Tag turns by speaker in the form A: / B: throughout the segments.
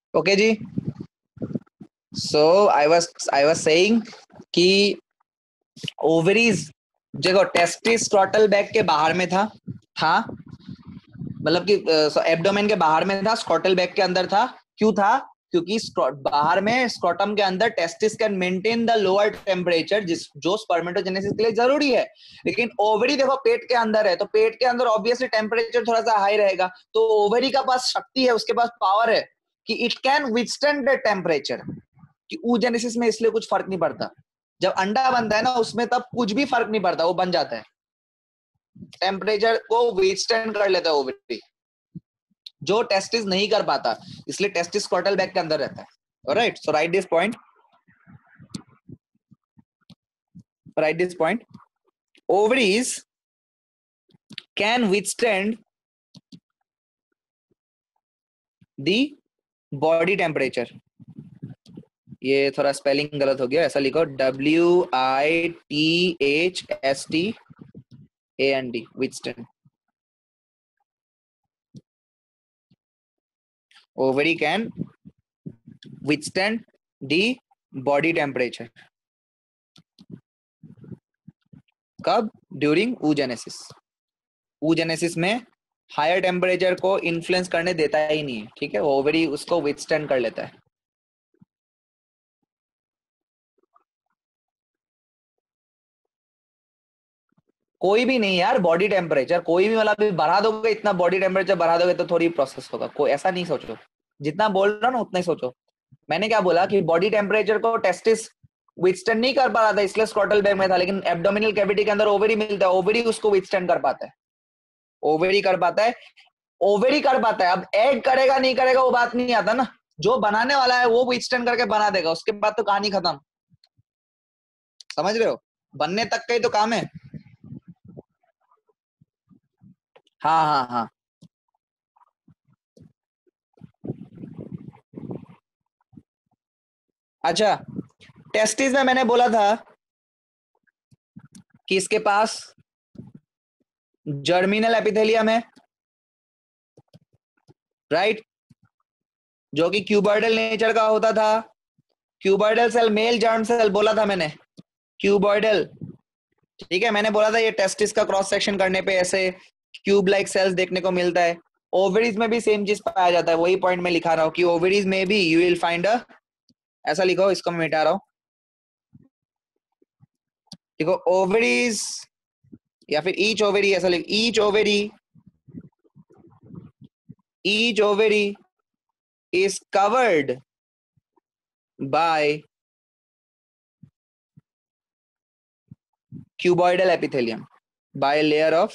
A: Okay जी। So I was saying कि ovaries, देखो टेस्टिस स्क्रॉटल बैग के बाहर में था मतलब कि एब्डोमेन के बाहर में था, स्क्रॉटल बैग के अंदर था। क्यों था? क्योंकि बाहर में स्क्रॉटम के अंदर testis can maintain the lower temperature, जिस जो स्पर्मेटोजेनेसिस के लिए जरूरी है। लेकिन ओवरी देखो पेट के अंदर है, तो पेट के अंदर ऑब्वियसली टेम्परेचर थोड़ा सा हाई रहेगा, तो ओवरी का पास शक्ति है, उसके पास पावर है कि it can withstand the temperature, कि oogenesis में इसलिए कुछ फर्क नहीं पड़ता। जब अंडा बनता है ना उसमें तब कुछ भी फर्क नहीं पड़ता, वो बन जाता है, टेम्परेचर को विथस्टैंड कर लेता है ओवरी, जो टेस्टिस नहीं कर पाता, इसलिए टेस्टिस स्क्रॉटल बैग के अंदर रहता है। Alright, so right this point, right this point. Ovaries can withstand the body temperature. ये थोड़ा स्पेलिंग गलत हो गया, ऐसा लिखो WITHSTAND, withstand. ovary can withstand the body temperature, कब? During oogenesis। oogenesis में हायर टेम्परेचर को इन्फ्लुएंस करने देता ही नहीं है, ठीक है, ओवरी उसको विथस्टैंड कर लेता है। कोई भी नहीं यार, बॉडी टेम्परेचर कोई भी, मतलब अभी बढ़ा दोगे, इतना बॉडी टेम्परेचर बढ़ा दोगे तो थोड़ी प्रोसेस होगा, कोई ऐसा नहीं सोचो, जितना बोल रहा ना उतना ही सोचो। मैंने क्या बोला कि बॉडी टेम्परेचर को टेस्टिस विथस्टैंड नहीं कर पा रहा था, इसलिए स्क्रॉटल बैग में था, लेकिन एब्डोमिनल कैविटी के अंदर ओवरी मिलता है, ओवरी उसको विथस्टैंड कर पाता है, ओवरी कर पाता है, ओवरी कर पाता है। अब एग करेगा नहीं करेगा वो बात नहीं आता ना, जो बनाने वाला है वो विथस्टैंड करके बना देगा, उसके बाद तो कहानी खत्म। समझ रहे हो? बनने तक का ही तो काम है। हाँ हाँ हाँ। अच्छा, टेस्टिस में मैंने बोला था कि इसके पास जर्मिनल एपिथेलियम है, राइट, जो कि क्यूबॉइडल नेचर का होता था। Cuboidal cell male germ cell बोला था मैंने, क्यूबॉइडल, ठीक है, मैंने बोला था ये टेस्टिस का क्रॉस सेक्शन करने पे ऐसे क्यूब लाइक सेल्स देखने को मिलता है। ओवरीज में भी सेम चीज पाया जाता है, वही पॉइंट में लिखा रहा हूँ कि ओवरीज में भी यू विल फाइंड अ, ऐसा लिखो, इसको मैं मिटा रहा हूँ, देखो ओवरीज या फिर ईच ओवरी, ऐसा लिख, each ovary is covered by cuboidal epithelium, by a layer of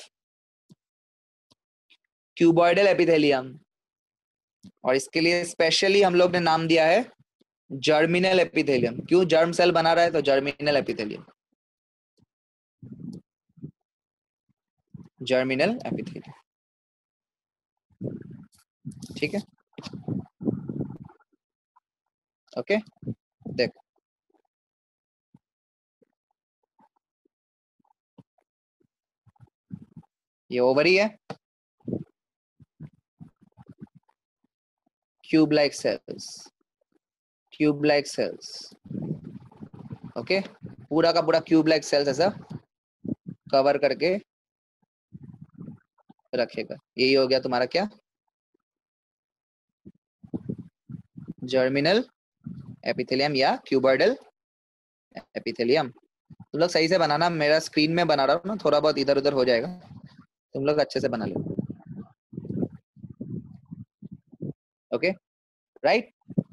A: cuboidal epithelium। और इसके लिए स्पेशली हम लोग ने नाम दिया है जर्मिनल एपिथेलियम। क्यों? जर्म सेल बना रहा है तो जर्मिनल एपिथेलियम, जर्मिनल एपिथेलियम, ठीक है, ओके। देख, ये ओवरी है, cube like cells, cube like cells, okay, पूरा का पूरा क्यूब लाइक सेल्स ऐसा कवर करके रखेगा। यही हो गया तुम्हारा क्या? जर्मिनल एपिथेलियम या क्यूबॉइडल एपिथेलियम। तुम लोग सही से बनाना, मेरा स्क्रीन में बना रहा हूँ ना, थोड़ा बहुत इधर उधर हो जाएगा, तुम लोग अच्छे से बना लो, ओके, राइट।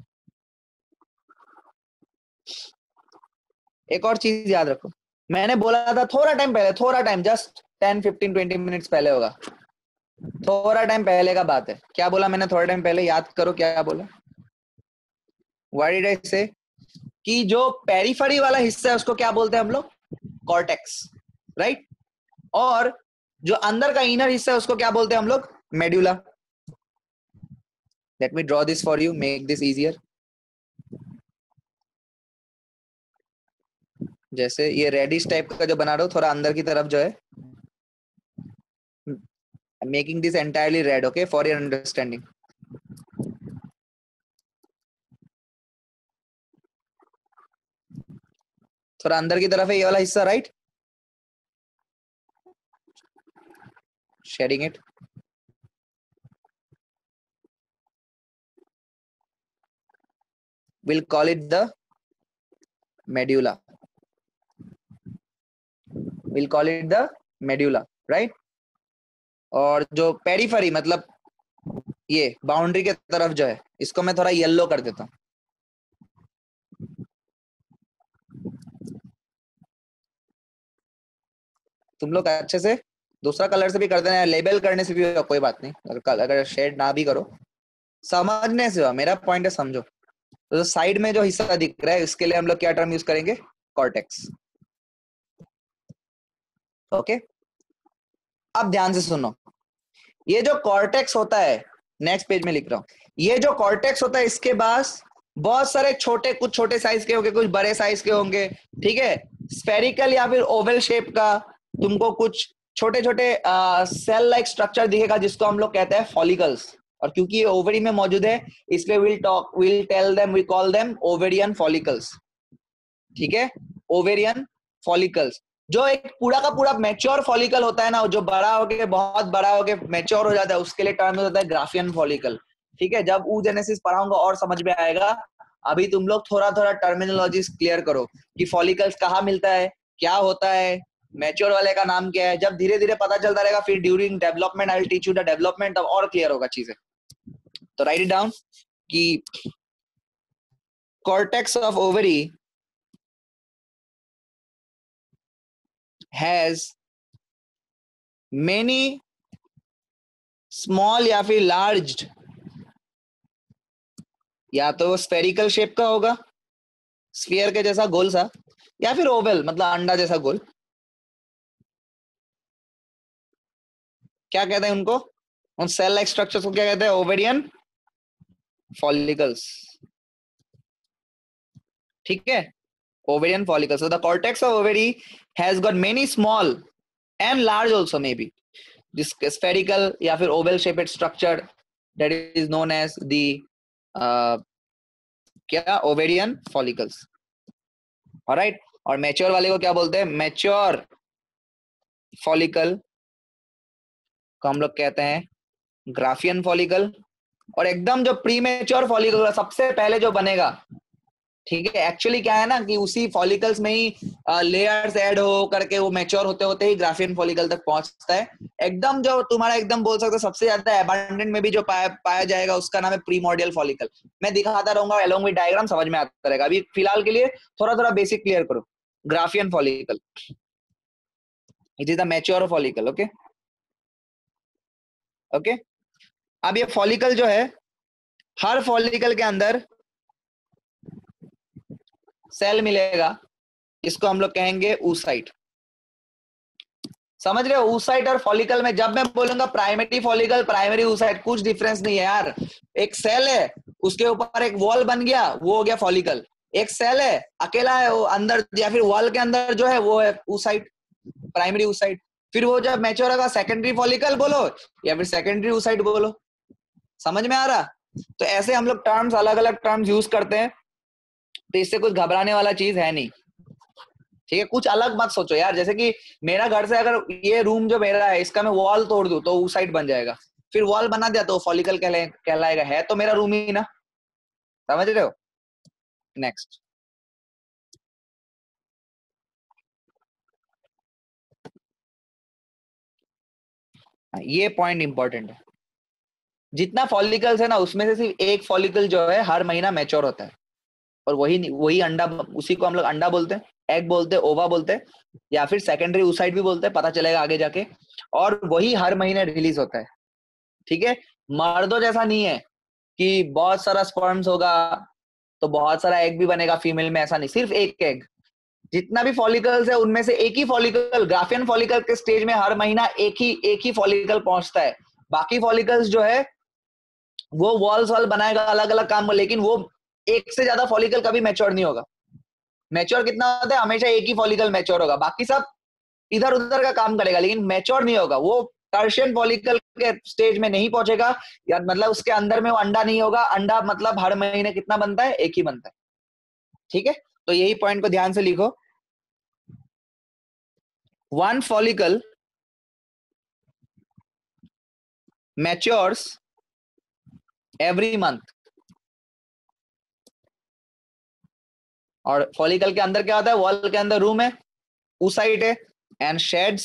A: एक और चीज याद रखो, मैंने बोला था थोड़ा टाइम पहले, थोड़ा टाइम, जस्ट 10 15 20 मिनट्स पहले होगा, थोड़ा टाइम पहले का बात है। क्या बोला मैंने थोड़ा टाइम पहले? याद करो क्या बोला। व्हाट डिड आई से? कि जो पेरिफेरी वाला हिस्सा है उसको क्या बोलते हैं हम लोग? Cortex, right. और जो अंदर का इनर हिस्सा है उसको क्या बोलते हैं हम लोग? Medulla. Let me draw this for you, make this easier. जैसे ये रेडिश टाइप का जो बना रहा हूँ, थोड़ा अंदर की तरफ जो है, making this entirely red, okay, for your understanding. थोड़ा अंदर की तरफ है ये वाला हिस्सा, right? Sharing it. we'll call it the medulla. we'll call it the medulla, right? और जो पेरिफेरी मतलब ये बाउंड्री के तरफ जो है, इसको मैं थोड़ा येलो कर देता हूँ। तुम लोग अच्छे से दूसरा कलर से भी कर देना, लेबल करने से भी होगा, कोई बात नहीं, अगर शेड ना भी करो, समझने से हो, मेरा पॉइंट है, समझो। तो साइड में जो हिस्सा दिख रहा है इसके लिए हम लोग क्या टर्म यूज करेंगे? कॉर्टेक्स। ओके, अब ध्यान से सुनो, ये जो कॉर्टेक्स होता है, नेक्स्ट पेज में लिख रहा हूं, ये जो कॉर्टेक्स होता है इसके पास बहुत सारे छोटे, कुछ छोटे साइज के होंगे, कुछ बड़े साइज के होंगे, ठीक है? स्फेरिकल या फिर ओवल शेप का तुमको कुछ छोटे छोटे सेल लाइक स्ट्रक्चर दिखेगा जिसको हम लोग कहते हैं फॉलिकल्स। और क्योंकि ये ओवरी में मौजूद है इसलिए will tell them, we call them ovarian follicles, ठीक है? Ovarian follicles. जो एक पूरा का पूरा मैच्योर फॉलिकल होता है ना, जो बड़ा होके, बहुत बड़ा होके मैच्योर हो जाता है, उसके लिए टर्म होता है ग्राफियन फॉलिकल, ठीक है? जब oogenesis पढ़ाऊंगा और समझ में आएगा, अभी तुम लोग थोड़ा थोड़ा टर्मिनोलॉजीज क्लियर करो कि फॉलिकल्स कहाँ मिलता है, क्या होता है, मैच्योर वाले का नाम क्या है। जब धीरे धीरे पता चलता रहेगा, फिर during development I will teach you the development, तब और क्लियर होगा चीजें। तो राइट इट डाउन कि cortex of ovary has many small या फिर लार्ज, या तो स्फेरिकल शेप का होगा, स्फीयर के जैसा गोल सा, या फिर ओवल मतलब अंडा जैसा गोल। क्या कहते हैं उनको? उन सेल लाइक स्ट्रक्चर्स को क्या कहते हैं? ओवेरियन फॉलिकल्स, ठीक है? ovarian follicles. So the cortex of ovary has got many small and large also, maybe this spherical या फिर oval shaped structure that is known as the क्या ovarian follicles. alright, और मैच्योर वाले को क्या बोलते हैं? मैच्योर फॉलिकल को हम लोग कहते हैं ग्राफियन फॉलिकल। और एकदम जो प्री मैच्योर फॉलिकल सबसे पहले जो बनेगा, ठीक है? एक्चुअली क्या है ना कि उसी फॉलिकल्स में ही लेयर्स ऐड हो करके वो मैच्योर होते होते ही ग्राफियन फॉलिकल तक पहुंचता है। एकदम जो तुम्हारा एकदम बोल सकते हो सबसे ज्यादा एबंडेंट में भी जो पाया जाएगा उसका नाम है प्रीमोर्डियल फॉलिकल। मैं दिखाता रहूंगा अलोंग विद डायग्राम, समझ में आता रहेगा। अभी फिलहाल के लिए थोड़ा थोड़ा बेसिक क्लियर करो। Graafian follicle, it is the mature follicle. Okay okay, अब ये फॉलिकल जो है, हर फॉलिकल के अंदर सेल मिलेगा, इसको हम लोग कहेंगे oocyte। समझ रहे हो? oocyte और फॉलिकल में जब मैं बोलूंगा प्राइमरी फॉलिकल, प्राइमरी oocyte, कुछ डिफरेंस नहीं है यार। एक सेल है, उसके ऊपर एक वॉल बन गया, वो हो गया फॉलिकल। एक सेल है अकेला है, वो अंदर या फिर वॉल के अंदर जो है वो है oocyte, प्राइमरी oocyte। फिर वो जब मैच्योर होगा सेकेंडरी फॉलिकल बोलो या फिर सेकेंडरी oocyte बोलो। समझ में आ रहा? तो ऐसे हम लोग टर्म्स, अलग अलग टर्म्स यूज करते हैं, तो इससे कुछ घबराने वाला चीज है नहीं, ठीक है? कुछ अलग मत सोचो यार। जैसे कि मेरा घर से अगर ये रूम जो मेरा है इसका मैं वॉल तोड़ दूं तो oocyte बन जाएगा, फिर वॉल बना दिया तो फॉलिकल कहलाएगा। है तो मेरा रूम ही ना, समझ रहे हो? नेक्स्ट, ये पॉइंट इंपॉर्टेंट है। जितना फॉलिकल्स है ना उसमें से सिर्फ एक फॉलिकल जो है हर महीना मैच्योर होता है, और वही वही अंडा, उसी को हम लोग अंडा बोलते हैं, एग बोलते हैं, ओवा बोलते हैं, या फिर सेकेंडरी oocyte भी बोलते हैं, पता चलेगा आगे जाके। और वही हर महीने रिलीज होता है, ठीक है? मर्दों जैसा नहीं है कि बहुत सारा स्पर्म्स होगा तो बहुत सारा एग भी बनेगा फीमेल में, ऐसा नहीं। सिर्फ एक एग, जितना भी फॉलिकल्स है उनमें से एक ही फॉलिकल, ग्राफियन फॉलिकल के स्टेज में हर महीना एक ही फॉलिकल पहुंचता है। बाकी फॉलिकल्स जो है वो वॉल्स वॉल बनाएगा, अलग अलग काम, लेकिन वो एक से ज्यादा फॉलिकल कभी मैच्योर नहीं होगा। मैच्योर कितना होता है? हमेशा एक ही फॉलिकल मैच्योर होगा, बाकी सब इधर उधर का काम करेगा लेकिन मैच्योर नहीं होगा। वो टर्शियन फॉलिकल के स्टेज में नहीं पहुंचेगा, या मतलब उसके अंदर में वो अंडा नहीं होगा। अंडा मतलब हर महीने कितना बनता है? एक ही बनता है, ठीक है? तो यही पॉइंट को ध्यान से लिखो one follicle matures every month. और फॉलिकल के अंदर क्या होता है, वॉल के अंदर रूम है, oocyte है, एंड शेड्स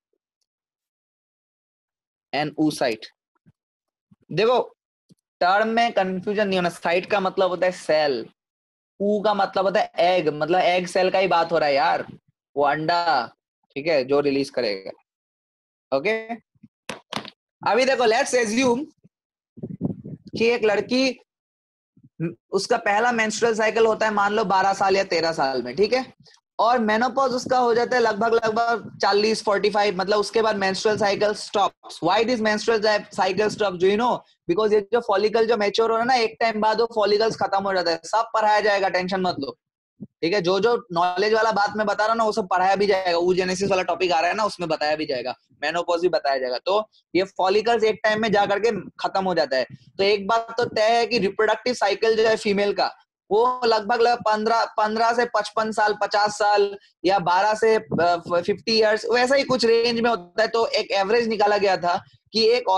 A: एंड oocyte. देखो टर्म में कंफ्यूजन नहीं होना. साइट का मतलब होता है सेल, ऊ का मतलब होता है एग, मतलब एग सेल का ही बात हो रहा है यार, वो अंडा, ठीक है, जो रिलीज करेगा. ओके अभी देखो लेट्स एज्यूम कि एक लड़की, उसका पहला मेंस्ट्रुअल साइकिल होता है मान लो 12 साल या 13 साल में, ठीक है, और मेनोपॉज उसका हो जाता है लगभग 40-45, मतलब उसके बाद menstrual cycle stops. Why this menstrual cycle stop, do you know? Because ये जो फॉलिकल जो मैच्योर हो रहा है ना, एक टाइम बाद वो फॉलिकल्स खत्म हो जाता है. सब पढ़ाया जाएगा, टेंशन मत लो, ठीक है. जो जो नॉलेज वाला बात मैं बता रहा हूँ ना, वो सब पढ़ाया भी जाएगा. oogenesis वाला टॉपिक आ रहा है ना, उसमें बताया भी जाएगा, मेनोपॉज भी बताया जाएगा. तो ये फॉलिकल्स एक टाइम में जा करके खत्म हो जाता है. तो एक बात तो तय है कि रिप्रोडक्टिव साइकिल जो है फीमेल का, वो लगभग 15 से 55 साल, 50 साल, या 12 से 50 ईयर्स, वैसा ही कुछ रेंज में होता है. तो एक एवरेज निकाला गया था कि एक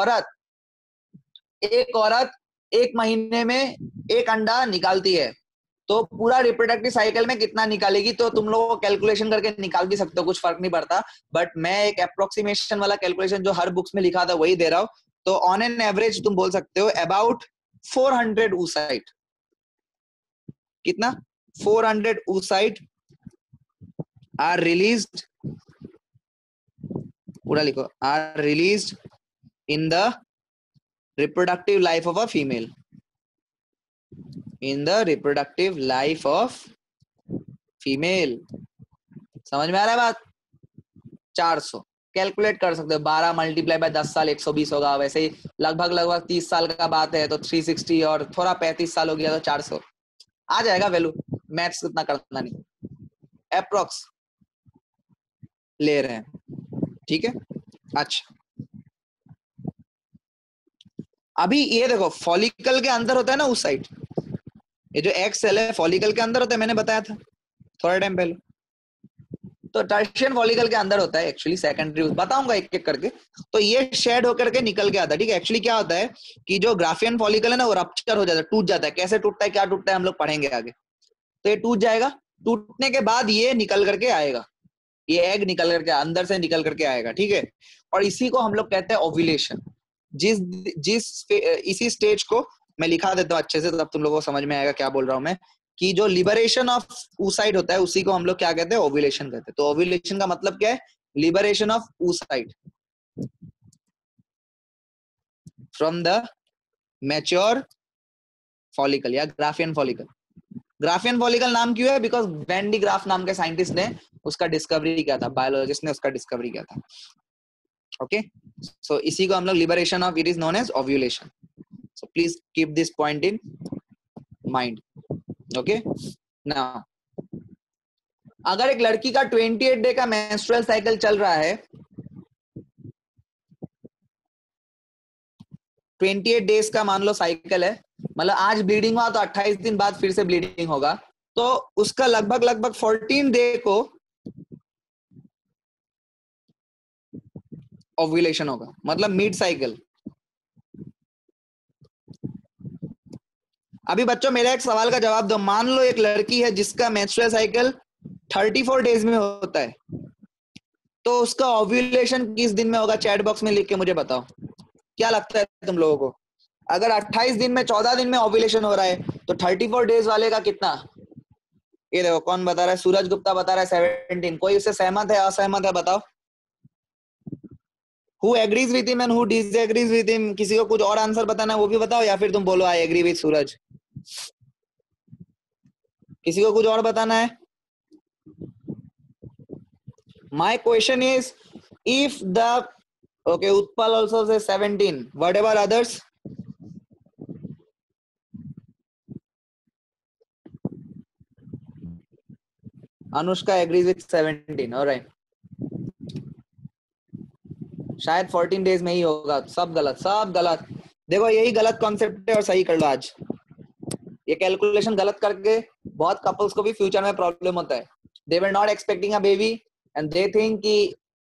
A: औरत एक महीने में एक अंडा निकालती है. तो पूरा रिप्रोडक्टिव साइकिल में कितना निकालेगी, तो तुम लोग कैलकुलेशन करके निकाल भी सकते हो, कुछ फर्क नहीं पड़ता. बट मैं एक अप्रोक्सीमेशन वाला कैलकुलेशन जो हर बुक्स में लिखा था वही दे रहा हूं. तो ऑन एन एवरेज तुम बोल सकते हो अबाउट 400 oocyte. कितना? 400 oocyte आर रिलीज्ड, पूरा लिखो, are released in the reproductive life of a female, in the reproductive life of female. समझ में आ रहा है बात? 400 कैलकुलेट कर सकते हो, 12 मल्टीप्लाई बाय 10 साल 120 होगा. वैसे ही लगभग 30 साल का बात है तो 360, और थोड़ा 35 साल हो गया तो 400 आ जाएगा वैल्यू. मैथ्स उतना करना नहीं, अप्रोक्स ले रहे हैं, ठीक है. अच्छा अभी ये देखो, फॉलिकल के अंदर होता है ना उस साइड, ये जो एग सेल है फॉलिकल के अंदर होता है, मैंने बताया था थोड़ा टाइम पहले. तो टर्शियन फॉलिकल के अंदर होता है एक्चुअली, सेकेंडरी बताऊंगा एक एक करके. तो ये शेड होकर के निकल के आता है, ठीक है. एक्चुअली क्या होता है कि जो ग्राफियन फॉलिकल है ना, वो रप्चर हो जाता है, टूट जाता है. कैसे टूटता है, क्या टूटता है, हम लोग पढ़ेंगे आगे. तो ये टूट जाएगा, टूटने के बाद ये निकल करके आएगा, ये एग निकल करके अंदर से निकल करके आएगा, ठीक है. और इसी को हम लोग कहते हैं ओव्यूलेशन. जिस जिस इसी स्टेज को मैं लिखा देता हूँ अच्छे से, तब तुम लोगों को समझ में आएगा क्या बोल रहा हूं मैं, कि जो लिबरेशन ऑफ oocyte होता है उसी को हम लोग क्या कहते हैं, ओव्यूलेशन कहते हैं. तो ओव्यूलेशन का मतलब क्या है, liberation of oocyte from the mature follicle या ग्राफियन फॉलिकल. ग्राफियन फॉलिकल नाम क्यों है, बिकॉज वेन डी ग्राफ नाम के साइंटिस्ट ने उसका डिस्कवरी किया था, बायोलॉजिस्ट ने उसका डिस्कवरी किया था. ओके सो इसी को हम लोग liberation of, it is known as ovulation. So please keep this point in mind. Okay now अगर एक लड़की का 28 डे का मेंस्ट्रुअल साइकिल चल रहा है, 28 डेज का मान लो साइकिल है, मतलब आज ब्लीडिंग हुआ तो 28 दिन बाद फिर से ब्लीडिंग होगा, तो उसका लगभग 14 डे को ओव्यूलेशन होगा, मतलब मिड साइकिल. अभी बच्चों मेरा एक सवाल का जवाब दो. मान लो एक लड़की है जिसका मेंस्ट्रुअल साइकिल 34 डेज में होता है, तो उसका ओव्यूलेशन किस दिन में होगा? चैट बॉक्स में लिख के मुझे बताओ, क्या लगता है तुम लोगों को? अगर 28 दिन में 14 दिन में ओव्यूलेशन हो रहा है, तो 34 डेज वाले का कितना? ये देखो कौन बता रहा है, सूरज गुप्ता बता रहा है 17. कोई उससे सहमत है, असहमत है, बताओ. Who agrees with him and who disagrees with him? किसी को कुछ और आंसर बताना है वो भी बताओ, या फिर तुम बोलो आई एग्री विद सूरज. किसी को कुछ और बताना है? My question is, if the okay, Utpal also says 17. Whatever others? Anushka agrees with 17. All right. शायद 14 डेज में ही होगा. सब गलत, सब गलत. देखो यही गलत कॉन्सेप्ट है और सही कर लो आज. ये कैलकुलेशन गलत करके बहुत कपल्स को भी फ्यूचर में प्रॉब्लम होता है. They were not expecting a baby and they think कि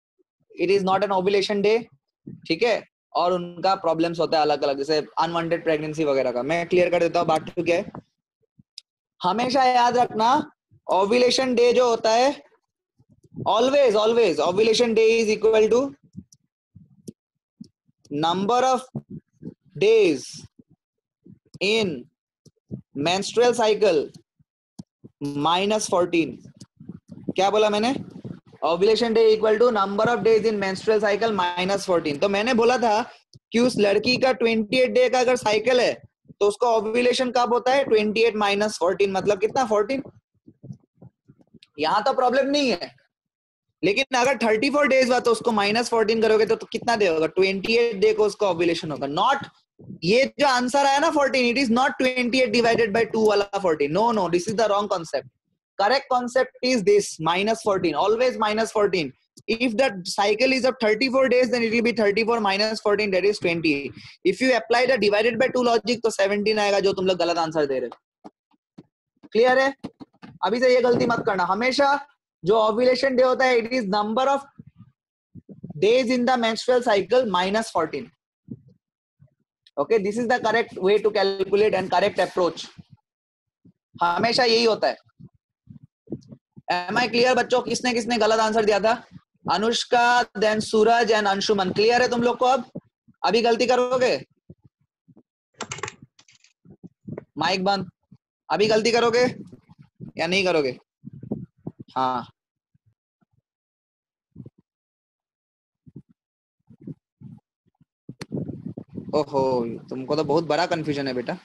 A: it is not an ovulation day, ठीक है, और उनका प्रॉब्लम्स होता है अलग अलग, जैसे अनवांटेड प्रेगनेंसी वगैरह का। मैं क्लियर कर देता हूँ बात। क्या है, हमेशा याद रखना ओव्यूलेशन डे जो होता है, always always ovulation day is equal to number of days in menstrual cycle -14। क्या बोला मैंने? Ovulation day equal to number of days in menstrual cycle -14। तो मैंने बोला था कि उस लड़की का 28 डे का अगर साइकिल है तो उसका ओव्यूलेशन कब होता है? 28 - 14 मतलब कितना? 14। यहां तो प्रॉब्लम नहीं है, लेकिन अगर 34 डेज हुआ तो उसको -14 करोगे तो कितना डे होगा? 28 डे को उसका ओव्यूलेशन होगा। नॉट ये जो आंसर आया ना 14, it is not 28 divided by 2 वाला 14। No no, this is the wrong concept. Correct concept is this, -14, always -14. If the cycle is of 34 days, then it will be 34 - 14, that is 20. If you apply the divided by 2 logic, तो 17 आएगा, जो तुम लोग गलत answer दे रहे हो। Clear है? अभी से ये गलती मत करना। हमेशा जो ओव्यूलेशन डे होता है, it is number of days in the menstrual cycle -14। Okay, this is the correct way to calculate and correct approach. हमेशा यही होता है। एम आई क्लियर बच्चों? किसने किसने गलत आंसर दिया था? Anushka, then Suraj and Anshuman. Clear है तुम लोग को? अब अभी गलती करोगे? माइक बंद। अभी गलती करोगे या नहीं करोगे? हाँ, ओहो, तुमको तो बहुत बड़ा कंफ्यूजन है बेटा।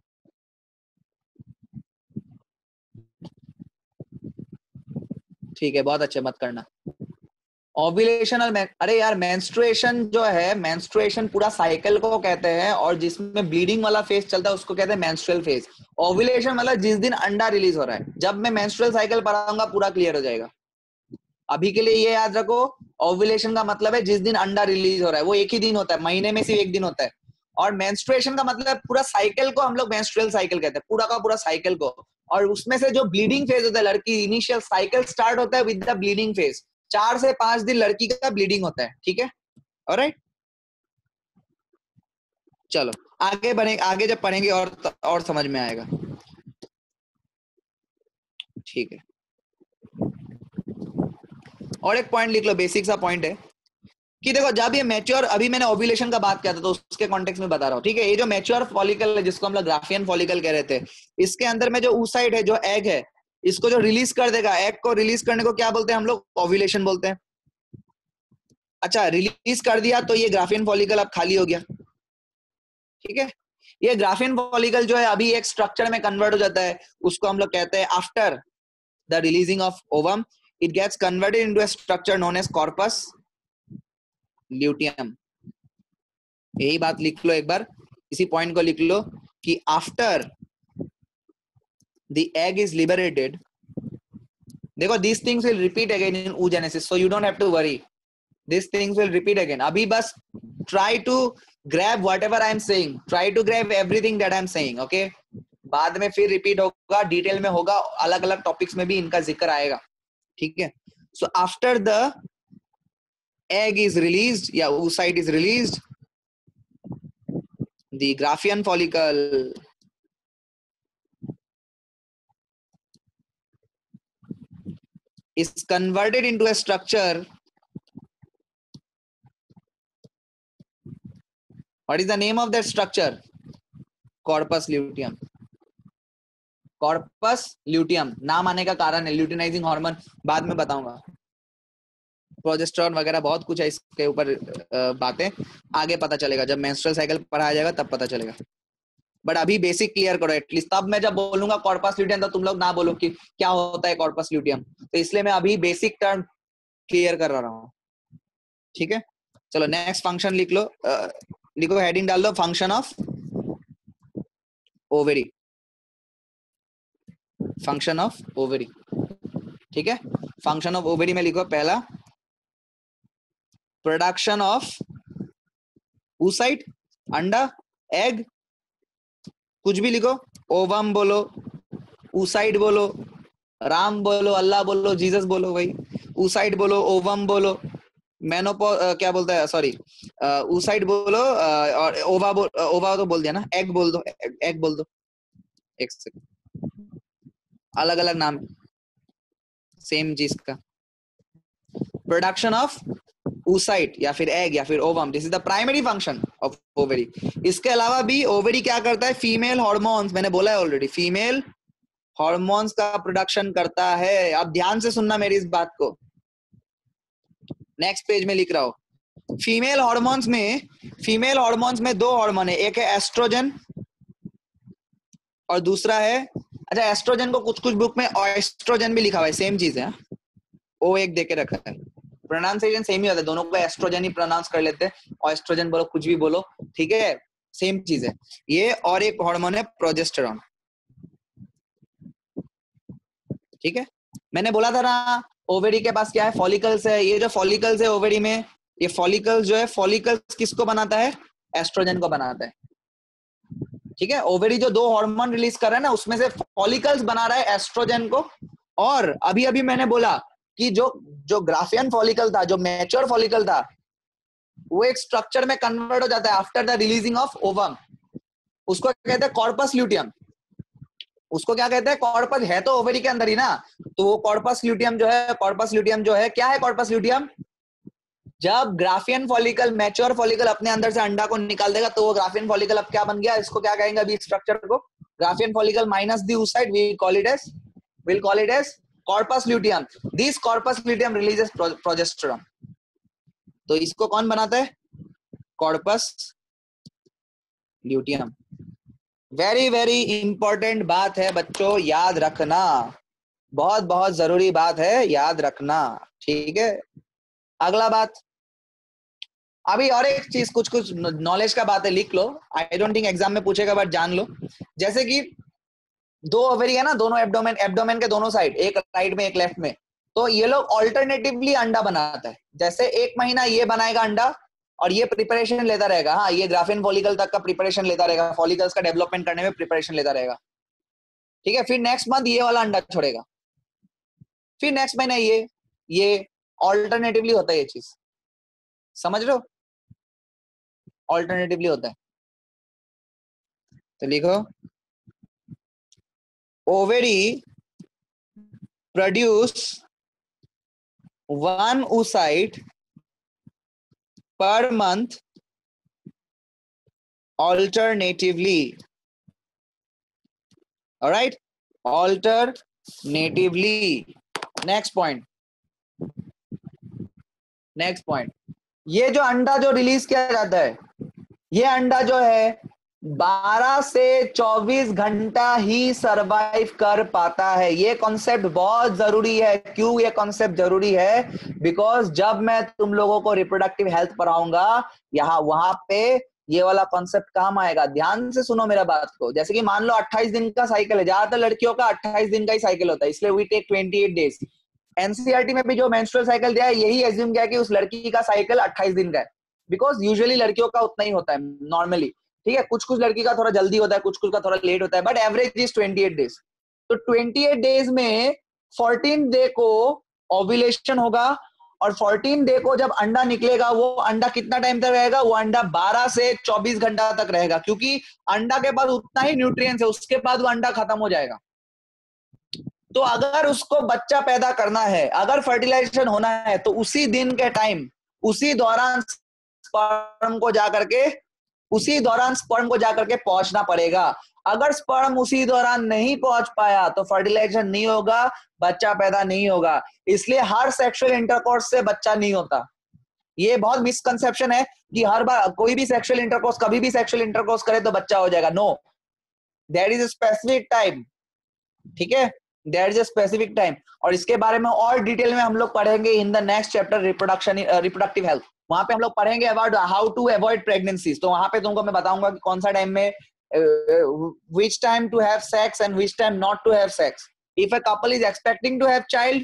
A: ठीक है, बहुत अच्छे, मत करना। ओव्यूलेशन और अरे यार, मेंस्ट्रुएशन जो है, मेंस्ट्रुएशन पूरा साइकिल को कहते हैं, और जिसमें ब्लीडिंग वाला फेज चलता है उसको कहते हैं मेंस्ट्रुअल फेज। ओव्यूलेशन मतलब जिस दिन अंडा रिलीज हो रहा है। जब मैं मेंस्ट्रुअल साइकिल पढ़ाऊंगा पूरा क्लियर हो जाएगा। अभी के लिए ये याद रखो, ओव्यूलेशन का मतलब है जिस दिन अंडा रिलीज हो रहा है, वो एक ही दिन होता है, महीने में सिर्फ एक दिन होता है। और मेंस्ट्रुएशन का मतलब पूरा साइकिल को हम लोग मेंस्ट्रुअल साइकिल कहते हैं, पूरा का पूरा साइकिल को। और उसमें से जो ब्लीडिंग फेज होता है, लड़की इनिशियल साइकिल स्टार्ट होता है विद द ब्लीडिंग फेज। 4 से 5 दिन लड़की का ब्लीडिंग होता है, ठीक है? ऑलराइट, चलो आगे बढ़े, आगे जब पढ़ेंगे और समझ में आएगा। ठीक है, और एक पॉइंट लिख लो, बेसिक सा पॉइंट है कि देखो, जब ये मैच्योर, अभी मैंने ओव्यूलेशन का बात किया था तो उसके कॉन्टेक्स्ट में बता रहा हूँ, ठीक है? ये जो मैच्योर फॉलिकल है, जिसको हम लोग ग्राफियन फॉलिकल कह रहे थे, इसके अंदर में जो oocyte है, जो एग है, इसको जो रिलीज कर देगा, एग को रिलीज करने को क्या बोलते हैं हम लोग? ओव्यूलेशन बोलते हैं। अच्छा, रिलीज कर दिया तो ये ग्राफियन फॉलिकल अब खाली हो गया, ठीक है? ये ग्राफियन फॉलिकल जो है अभी एक स्ट्रक्चर में कन्वर्ट हो जाता है, उसको हम लोग कहते हैं after the releasing of ovum it gets converted into a structure known as corpus luteum. यही बात लिख लो एक बार, इसी पॉइंट को लिख लो कि after the egg is liberated, देखो these things will repeat again in oogenesis, so you don't have to worry, these things will repeat again. अभी बस try to grab whatever I am saying, try to grab everything that I am saying, okay? बाद में फिर repeat होगा, detail में होगा, अलग अलग टॉपिक्स में भी इनका जिक्र आएगा, ठीक है? So after the egg is released या oocyte is released, the Graafian follicle is converted into a structure. What is the name of that structure? Corpus luteum. Corpus luteum नाम आने का कारण है ल्यूटिनाइजिंग हार्मोन, बाद में बताऊंगा। प्रोजेस्टेरोन वगैरह बहुत कुछ है इसके ऊपर, बातें आगे पता चलेगा, जब मेंस्ट्रुअल साइकिल पढ़ाया जाएगा तब पता चलेगा। बट अभी बेसिक क्लियर करो एटलीस्ट, तब मैं जब बोलूंगा कॉर्पस ल्यूटियम तो तुम लोग ना बोलो कि क्या होता है कॉर्पस ल्यूटियम, तो इसलिए मैं अभी बेसिक टर्म क्लियर कर रहा हूँ, ठीक है? चलो नेक्स्ट फंक्शन लिख लो, लिखो, हेडिंग डाल दो, function of ovary, function of ovary, ठीक है? फंक्शन ऑफ ओवेरी में लिखो पहला, प्रोडक्शन ऑफ oocyte, अंडा, एग, कुछ भी लिखो, ओवम बोलो, oocyte बोलो, राम बोलो, अल्लाह बोलो, जीसस बोलो, भाई oocyte बोलो, ओवम बोलो, मेनोपॉज क्या बोलता है, सॉरी oocyte बोलो, और ओवा तो बोल दिया ना, एग बोल दो, एग बोल दो, एक सेकंड, अलग अलग नाम सेम चीज का। प्रोडक्शन ऑफ oocyte या फिर एग या फिर ovum, this is the primary function of ovary. इसके अलावा भी ओवरी क्या करता है, फीमेल हार्मोन्स, मैंने बोला है ऑलरेडी, फीमेल हार्मोन्स का प्रोडक्शन करता है। आप ध्यान से सुनना मेरी इस बात को, नेक्स्ट पेज में लिख रहा हूं। फीमेल हार्मोन्स में दो हार्मोन है, एक है एस्ट्रोजन और दूसरा है, अच्छा एस्ट्रोजन को कुछ कुछ बुक में ऑएस्ट्रोजन भी लिखा हुआ है, सेम चीज है, ओ एक देके रखा है, प्रोनाउंसिएशन सेम ही होता है, दोनों को एस्ट्रोजन ही प्रोनाउंस कर लेते हैं, ऑएस्ट्रोजन बोलो कुछ भी बोलो, ठीक है, सेम चीज है ये। और एक हार्मोन है प्रोजेस्टेरॉन, ठीक है। मैंने बोला था ना ओवेरी के पास क्या है, फॉलिकल्स है, ये जो फॉलिकल्स है ओवेरी में, ये फॉलिकल्स जो है, फॉलिकल्स किसको बनाता है, एस्ट्रोजन को बनाता है, ठीक है। ओवेरी जो दो हार्मोन रिलीज कर रहा है ना, उसमें से फॉलिकल्स बना रहा है एस्ट्रोजन को। और अभी अभी मैंने बोला कि जो ग्राफियन फॉलिकल था, जो मैच्योर फॉलिकल था, वो एक स्ट्रक्चर में कन्वर्ट हो जाता है after the releasing of ovum, उसको कहते हैं कॉर्पस ल्यूटियम। उसको क्या कहते हैं, कॉर्पस है तो ओवरी के अंदर ही ना, तो वो कॉर्पस ल्यूटियम जो है, क्या है कॉर्पस ल्यूटियम, जब ग्राफियन फॉलिकल, मैच्योर फॉलिकल अपने अंदर से अंडा को निकाल देगा, तो वो ग्राफियन फॉलिकल अब क्या बन गया, इसको क्या कहेंगे अभी स्ट्रक्चर को, Graafian follicle minus the oocyte, we'll call it as corpus luteum. This corpus luteum releases progesterone. तो इसको कौन बनाता है, corpus luteum. Very very important बात है बच्चों, याद रखना, बहुत बहुत जरूरी बात है, याद रखना, ठीक है। अगला बात, अभी और एक चीज, कुछ कुछ नॉलेज का बात है, लिख लो, आई डोंट थिंक एग्जाम में पूछेगा बट जान लो। जैसे कि दो ओवरी है ना, दोनों एब्डोमेन के दोनों साइड, एक राइट में एक लेफ्ट में, तो ये लोग ऑल्टरनेटिवली अंडा बनाता है। जैसे एक महीना ये बनाएगा अंडा और ये प्रिपरेशन लेता रहेगा, हाँ ये ग्राफिन फॉलिकल तक का प्रिपरेशन लेता रहेगा, फॉलिकल्स का डेवलपमेंट करने में प्रिपरेशन लेता रहेगा, ठीक है। फिर नेक्स्ट मंथ ये वाला अंडा छोड़ेगा, फिर नेक्स्ट महीना ये ऑल्टरनेटिवली होता है, ये चीज समझ रहे हो, ऑल्टरनेटिवली होता है। तो लिखो, ovary produce one oocyte per month alternatively, all right, alternatively। next point, ये जो अंडा जो रिलीज किया जाता है, ये अंडा जो है 12 से 24 घंटा ही सरवाइव कर पाता है। ये कॉन्सेप्ट बहुत जरूरी है। क्यों ये कॉन्सेप्ट जरूरी है, बिकॉज जब मैं तुम लोगों को रिप्रोडक्टिव हेल्थ पढ़ाऊंगा, वहां पे ये वाला कॉन्सेप्ट काम आएगा। ध्यान से सुनो मेरा बात को। जैसे कि मान लो 28 दिन का साइकिल है, ज्यादातर लड़कियों का 28 दिन का ही साइकिल होता है, इसलिए वी टेक 28 डेज। एनसीईआरटी में भी जो मेंस्ट्रुअल साइकिल दिया है, यही एज्यूम किया कि उस लड़की का साइकिल 28 दिन का है, बिकॉज यूजुअली लड़कियों का उतना ही होता है नॉर्मली, ठीक है। कुछ कुछ लड़की का थोड़ा जल्दी होता है, कुछ कुछ का थोड़ा लेट होता है, बट एवरेज इज 28 डेज। तो 28 डेज में 14 डे को ओव्यूलेशन होगा, और 14 डे को जब अंडा निकलेगा, वो अंडा कितना टाइम तक रहेगा, वो अंडा 12 से 24 घंटा तक रहेगा, क्योंकि अंडा के पास उतना ही न्यूट्रिएंट्स है, उसके बाद वो अंडा खत्म हो जाएगा। तो अगर उसको बच्चा पैदा करना है, अगर फर्टिलाइजेशन होना है, तो उसी दिन के टाइम, उसी दौरान स्पर्म को जाकर के पहुंचना पड़ेगा। अगर स्पर्म उसी दौरान नहीं पहुंच पाया तो फर्टिलाइजेशन नहीं होगा, बच्चा पैदा नहीं होगा। इसलिए हर सेक्सुअल इंटरकोर्स से बच्चा नहीं होता। ये बहुत मिसकंसेप्शन है कि हर बार कोई भी सेक्सुअल इंटरकोर्स, कभी भी सेक्सुअल इंटरकोर्स करे तो बच्चा हो जाएगा। No, there is a specific time, ठीक है, there is a specific time. और इसके बारे में और डिटेल में हम लोग पढ़ेंगे in the next chapter, reproductive health. वहां पे हम लोग पढ़ेंगे about how to avoid pregnancies. तो वहां पे तुमको मैं बताऊंगा कि कौन सा टाइम में which time to have sex and which time not to have sex. If a couple is expecting to have child,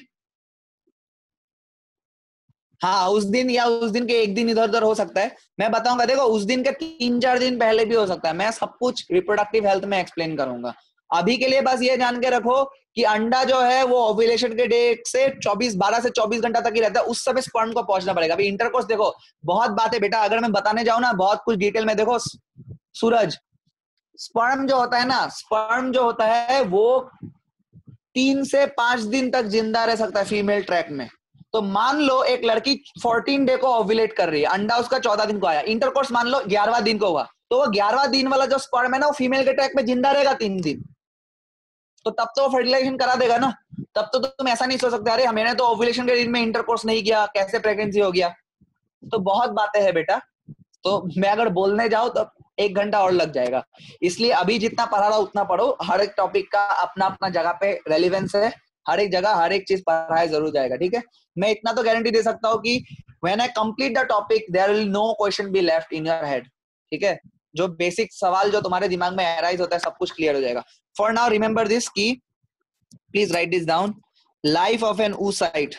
A: हाँ उस दिन या उस दिन के एक दिन इधर उधर हो सकता है, मैं बताऊंगा। देखो उस दिन के 3-4 दिन पहले भी हो सकता है। मैं सब कुछ रिप्रोडक्टिव हेल्थ में एक्सप्लेन करूंगा। अभी के लिए बस ये जान के रखो कि अंडा जो है वो ओव्यूलेशन के डेट से 12 से 24 घंटा तक ही रहता है, उस समय स्पर्म को पहुंचना पड़ेगा। अभी इंटरकोर्स देखो, बहुत बात है बेटा, अगर मैं बताने जाऊं ना बहुत कुछ डिटेल में, देखो सूरज, स्पर्म जो होता है ना, स्पर्म जो होता है वो 3 से 5 दिन तक जिंदा रह सकता है फीमेल ट्रैक में। तो मान लो एक लड़की 14 डे को ओव्यूलेट कर रही है, अंडा उसका 14 दिन को आया, इंटरकोर्स मान लो 11वां दिन को हुआ, तो वो 11वां दिन वाला जो स्पर्म है ना वो फीमेल के ट्रैक में जिंदा रहेगा 3 दिन, तो तब तो फर्टिलाइजेशन करा देगा ना। तब तो तुम ऐसा नहीं सोच सकते अरे मैंने तो ओव्यूलेशन के दिन में इंटरकोर्स नहीं किया, कैसे प्रेगनेंसी हो गया। तो बहुत बातें हैं बेटा, तो मैं अगर बोलने जाऊं तो 1 घंटा और लग जाएगा। इसलिए अभी जितना पढ़ा रहा उतना पढ़ो, हर एक टॉपिक का अपना अपना जगह पे रेलिवेंस है, हर एक जगह हर एक चीज पढ़ाया जरूर जाएगा, ठीक है। मैं इतना तो गारंटी दे सकता हूँ कि when I complete the topic there will no question be left in your head, ठीक है। जो बेसिक सवाल जो तुम्हारे दिमाग में अराइज होता है सब कुछ क्लियर हो जाएगा। For now remember this key, please write this down, life of an oocyte।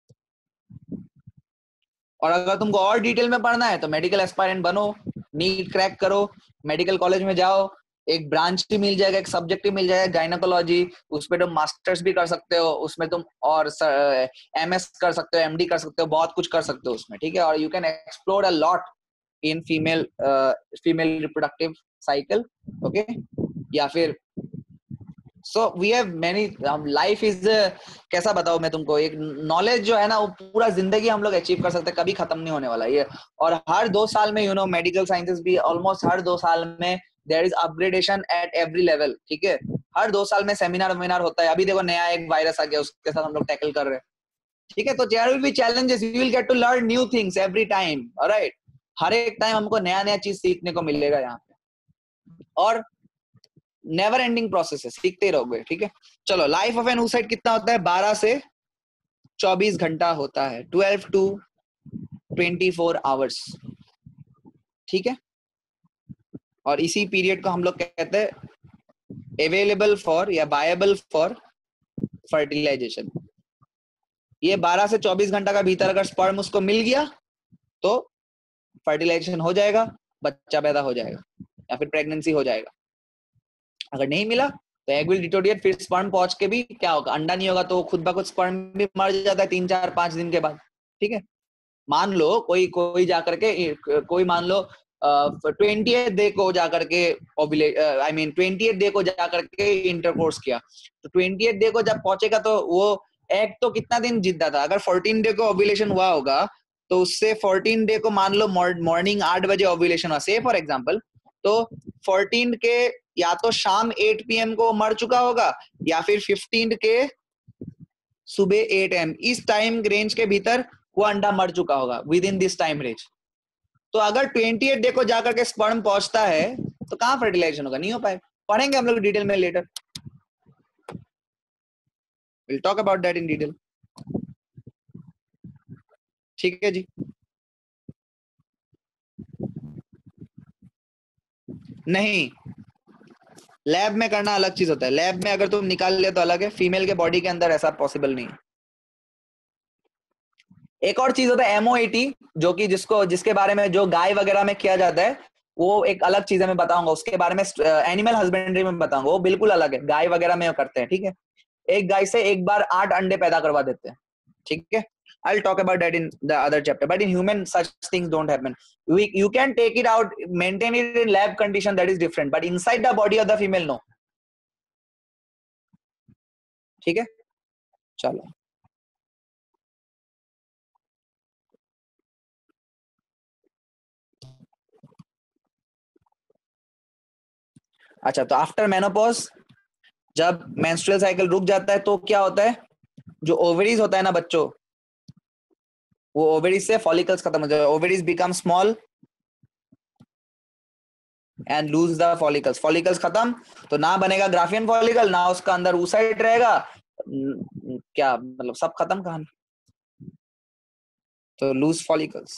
A: और अगर तुमको और डिटेल में पढ़ना है तो मेडिकल एस्पायरेंट बनो, नीट क्रैक करो, मेडिकल कॉलेज में जाओ, एक ब्रांच भी मिल जाएगा, एक सब्जेक्ट भी मिल जाएगा गायनेकोलॉजी, उस पर तुम मास्टर्स भी कर सकते हो, उसमें तुम और एमएस कर सकते हो, एमडी कर सकते हो, बहुत कुछ कर सकते हो उसमें, ठीक है। और you can explore a lot in female reproductive cycle, okay. या फिर so we have many, life is, कैसा बताओ मैं तुमको, एक नॉलेज जो है ना वो पूरा जिंदगी हम लोग अचीव कर सकते हैं, कभी खत्म नहीं होने वाला ये। और हर 2 साल में मेडिकल साइंसेस भी ऑलमोस्ट हर 2 साल में there is upgradation at every level, ठीक है। हर 2 साल में सेमिनार वेमिनार होता है, अभी देखो नया एक वायरस आ गया उसके साथ हम लोग टैकल कर रहे हैं, ठीक है। तो there will be challenges, you will get to learn new things every time, alright. हर एक टाइम हमको नया नया चीज सीखने को मिलेगा यहाँ पे, और नेवर एंडिंग प्रोसेस है, सीखते ही रहोगे, ठीक है। चलो, लाइफ ऑफ एन oocyte कितना होता है, 12 से 24 घंटा होता है, 12 to 24 आवर्स, ठीक है। और इसी पीरियड को हम लोग कहते हैं अवेलेबल फॉर या बायबल फॉर फर्टिलाइजेशन। ये 12 से 24 घंटा का भीतर अगर स्पर्म उसको मिल गया तो फर्टिलाइजेशन हो जाएगा, बच्चा पैदा हो जाएगा या फिर प्रेगनेंसी हो जाएगा। अगर नहीं मिला तो एग विल डिटोरिएट, फिर स्पर्म पहुंच के भी क्या होगा, अंडा नहीं होगा, तो खुद ब खुद स्पर्म भी मर जाता है 3 4 5 दिन के बाद, ठीक है। मान लो कोई कोई जाकर के, कोई मान लो 20th डे को जाकर के आई मीन 20th डे को जाकर के इंटरकोर्स किया, तो 20th डे को जब पहुंचेगा तो वो एग तो कितना दिन जिंदा था, अगर 14 डे को ओव्यूलेशन हुआ होगा तो उससे 14 डे को मान लो मॉर्निंग 8 बजे ओव्यूलेशन हुआ, से फॉर एग्जाम्पल, तो 14 के या तो शाम 8 PM को मर चुका होगा या फिर 15 के सुबह 8 AM, इस टाइम रेंज के भीतर वो अंडा मर चुका होगा, within this time range. तो अगर 28 डे को जाकर के स्पर्म पहुंचता है तो कहां फर्टिलाइजेशन होगा, नहीं हो पाएगा। पढ़ेंगे हम लोग डिटेल में later, will talk about that in detail, ठीक है जी। नहीं, लैब में करना अलग चीज होता है, लैब में अगर तुम निकाल ले तो अलग है, फीमेल के बॉडी के अंदर ऐसा पॉसिबल नहीं है। एक और चीज होता है MOAT, जो कि जिसके बारे में जो गाय वगैरह में किया जाता है, वो एक अलग चीज है, मैं बताऊंगा उसके बारे में, एनिमल हस्बेंड्री में बताऊंगा, वो बिल्कुल अलग है, गाय वगैरह में करते हैं, ठीक है। एक गाय से एक बार 8 अंडे पैदा करवा देते हैं, ठीक है। I'll talk about that in the other chapter, but in human such things don't happen. You can take it out, maintain it in lab condition, that is different, but inside the body of the female, no, ठीक है। चलो, अच्छा, तो after menopause जब menstrual cycle रुक जाता है तो क्या होता है, जो ओवरीज होता है ना बच्चों, वो ओवरीज से फॉलिकल्स खत्म हो जाते हैं, ovaries become small and lose the follicles, follicles खत्म तो ना बनेगा ग्राफियन फॉलिकल, ना उसका अंदर oocyte रहेगा, क्या मतलब, सब खत्म कहानी, तो लूज फॉलिकल्स,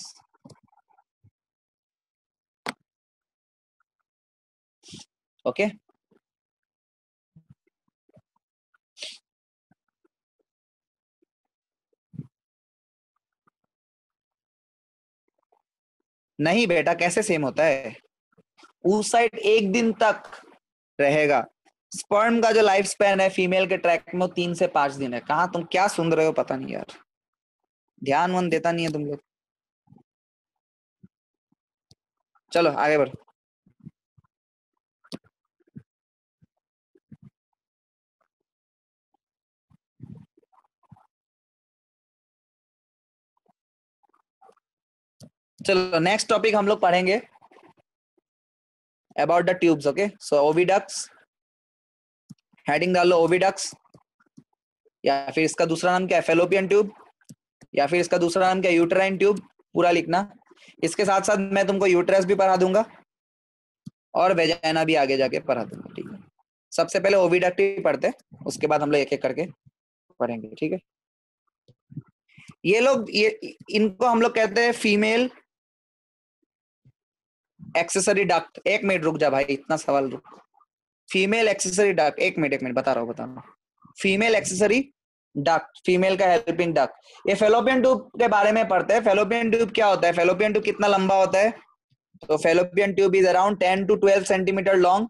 A: ओके। नहीं बेटा, कैसे सेम होता है, oocyte 1 दिन तक रहेगा, स्पर्म का जो लाइफ स्पैन है फीमेल के ट्रैक में 3 से 5 दिन है। कहाँ तुम क्या सुन रहे हो पता नहीं यार, ध्यान वन देता नहीं है तुम लोग। चलो आगे बढ़ो। चलो नेक्स्ट टॉपिक हम लोग पढ़ेंगे about the tubes. Okay, so oviducts, heading डाल लो ओविडक्ट्स, या फिर इसका दूसरा नाम क्या है फेलोपियन ट्यूब, या फिर इसका दूसरा नाम क्या है यूटेराइन ट्यूब, पूरा लिखना। इसके साथ साथ मैं तुमको यूट्रस भी पढ़ा दूंगा और वेजाइना भी आगे जाके पढ़ा दूंगा, ठीक है। सबसे पहले ओविडक्ट ही पढ़ते, उसके बाद हम लोग एक एक करके पढ़ेंगे, ठीक है। ये लोग ये इनको हम लोग कहते हैं फीमेल एक्सेसरी डक्ट। एक मिनट रुक जा भाई, इतना सवाल रुक। फीमेल एक्सेसरी डक्ट, एक मिनट बता रहा हूँ। फीमेल एक्सेसरी डक्ट, फीमेल का हेल्पिंग डक्ट। ये फेलोपियन ट्यूब के बारे में पढ़ते हैं। फेलोपियन ट्यूब क्या होता है, फेलोपियन ट्यूब कितना लंबा होता है, तो fallopian tube is around 10 to 12 centimeter long,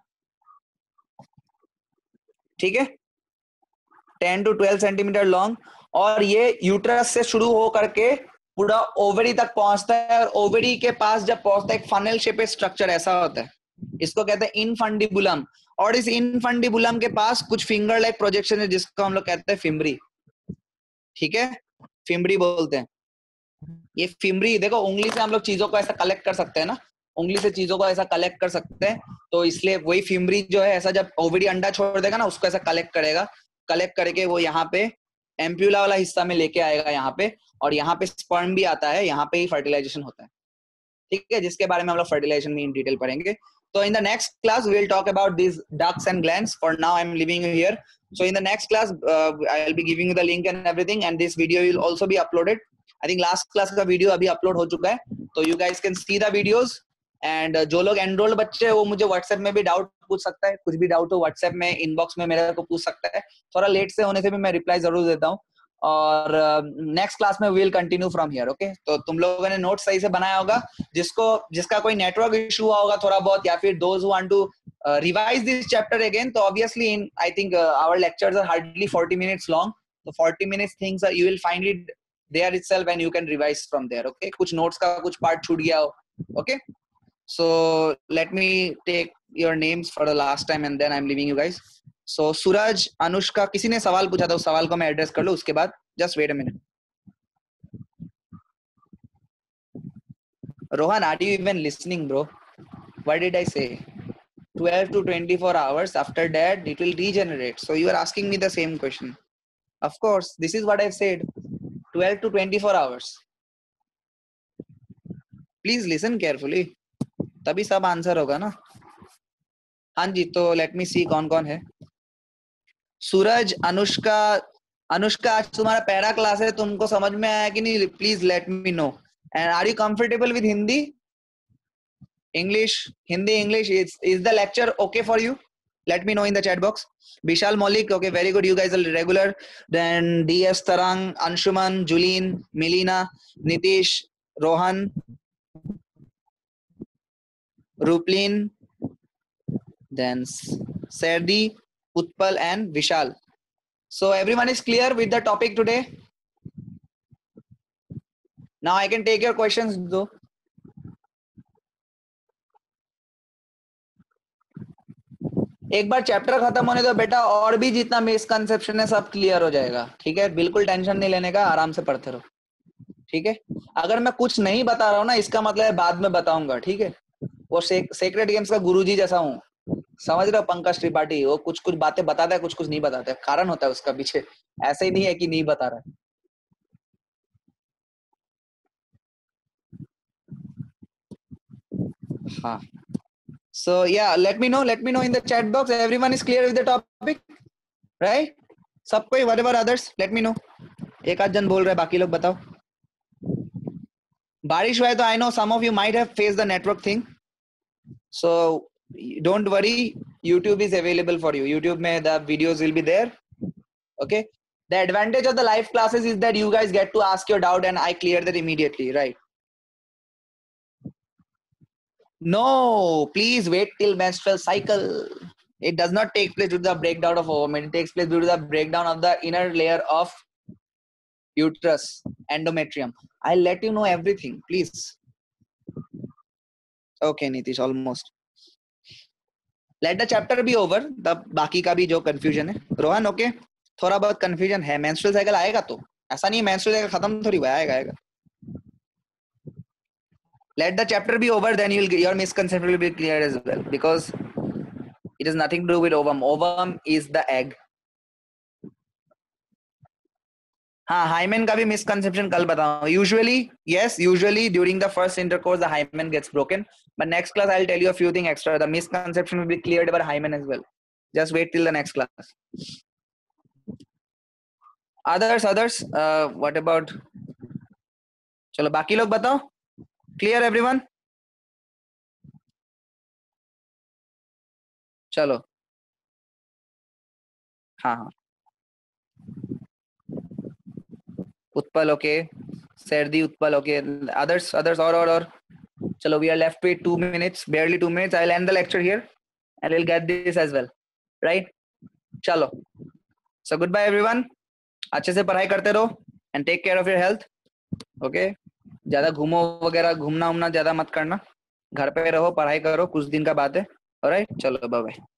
A: ठीक है, 10 to 12 सेंटीमीटर लॉन्ग। और ये यूट्रस से शुरू हो करके पूरा ओवरी तक पहुंचता है, और ओवरी के पास जब पहुंचता है एक फनल शेप स्ट्रक्चर ऐसा होता है, इसको कहते हैं इनफंडिबुलम। और इस इनफंडिबुलम के पास कुछ फिंगर लाइक प्रोजेक्शन है जिसको हम लोग कहते हैं फिम्बरी, ठीक है, फिम्बरी बोलते हैं। ये फिम्बरी देखो, उंगली से हम लोग चीजों को ऐसा कलेक्ट कर सकते हैं ना, उंगली से चीजों को ऐसा कलेक्ट कर सकते हैं, तो इसलिए वही फिम्बरी जो है ऐसा जब ओवरी अंडा छोड़ देगा ना उसको ऐसा कलेक्ट करेगा, कलेक्ट करके वो यहाँ पे एम्प्यूला वाला हिस्सा में लेके आएगा यहाँ पे, और यहाँ पे स्पर्म भी आता है, यहाँ पे ही फर्टिलाइजेशन होता है, ठीक है, जिसके बारे में हम लोग फर्टिलाइजेशन में इन डिटेल पढ़ेंगे। तो in the next class we will talk about these ducts and glands. For now I'm leaving you here. So in the next class I'll be giving you the link and everything, and this video will also be uploaded. I think last class का video अभी upload हो चुका है, तो you guys can see the videos. And जो लोग enrolled बच्चे हैं वो मुझे WhatsApp में भी डाउट पूछ सकता है, कुछ भी डाउट हो WhatsApp में इनबॉक्स में मेरे को पूछ सकता है, थोड़ा लेट से होने से भी मैं रिप्लाई जरूर देता हूँ। और नेक्स्ट क्लास में will continue from here. Okay, तो तुम लोगों ने नोट सही से बनाया होगा, जिसका कोई नेटवर्क इशू हुआ होगा थोड़ा बहुत, या फिर those who want to revise this chapter again, तो obviously in I think our lectures are hardly 40 minutes long, so 40 minutes things are, you will find it there itself and you can revise from there. Okay, कुछ notes का कुछ part छूट गया हो, okay, so let me take your names for the last time and then I'm leaving you guys. So सूरज, अनुष्का, किसी ने सवाल पूछा था, उस सवाल को मैं एड्रेस कर लूं उसके बाद, just wait a minute. Rohan, are you even listening, bro? What did I say? 12 to 24 hours, after that it will regenerate. So you are asking me the same question. Of course, this is what I've said, 12 to 24 hours. Please listen carefully, तभी सब answer होगा ना। हाँ जी, तो let me सी कौन कौन है। सूरज, अनुष्का, अनुष्का आज तुम्हारा पैरा क्लास है, तुमको समझ में आया कि नहीं, please let me know. And are you comfortable with Hindi, English, Hindi, English, is the lecture okay for you? Let me know in the chat box. Vishal Malik, okay, very good, you guys are regular. Then DS Tarang, Anshuman, Julene, Melina, Nitish, Rohan, Ruplin, then Serdi, Utpal and Vishal. So everyone is clear with the topic today? Now I can take your questions though. एक बार chapter खत्म होने दो बेटा, और भी जितना misconception है सब क्लियर हो जाएगा, ठीक है, बिल्कुल टेंशन नहीं लेने का, आराम से पढ़ते रहो, ठीक है। अगर मैं कुछ नहीं बता रहा हूँ ना, इसका मतलब है बाद में बताऊंगा, ठीक है। वो सेक्रेट गेम्स का गुरुजी जैसा हूँ, समझ रहे हो, पंकज त्रिपाठी, वो कुछ कुछ बातें बताता है, कुछ कुछ नहीं बताता है, कारण होता है उसका पीछे, ऐसे ही नहीं है कि नहीं बता रहा है। हाँ, so yeah, let me know in the chat box, everyone is clear with the topic, right? सबको, whatever others, let me know. एक आध जन बोल रहे, बाकी लोग बताओ। बारिश हुआ है तो I know some of you might have faced the network thing, so don't worry, YouTube is available for you. YouTube में the videos will be there, okay. The advantage of the live classes is that you guys get to ask your doubt and I clear that immediately, right? No, please wait till menstrual cycle. It does not take place due to the breakdown of ovum. It takes place due to the breakdown of the inner layer of uterus, endometrium. I'll let you know everything, please. Okay, Nitish, almost. Let the chapter be over. The बाकी का भी जो confusion है. Rohan, okay? थोड़ा बहुत confusion है. Menstrual cycle आएगा तो. ऐसा नहीं menstrual cycle खत्म थोड़ी हुआ आएगा. Let the chapter be over, then your misconception will be clear as well, because it has nothing to do with ovum. Ovum is the egg. हाँ, hymen का भी misconception कल बताऊँ. Usually during the first intercourse the hymen gets broken, but next class I'll tell you a few things extra. The misconception will be cleared about hymen as well. Just wait till the next class. Others. What about? चलो बाकी लोग बताओ. Clear everyone? चलो. हाँ. Utpal okay. Serdi Utpal okay. Others or. Chalo, we are left with 2 minutes, barely 2 minutes. I'll end the lecture here and we'll get this as well. Right? Chalo. So goodbye everyone. अच्छे से पढ़ाई करते रहो and take care of your health. Okay? ज्यादा घूमो वगैरह, घूमना ज्यादा मत करना. घर पे रहो, पढ़ाई करो, कुछ दिन का बात है. Alright? चलो, bye bye.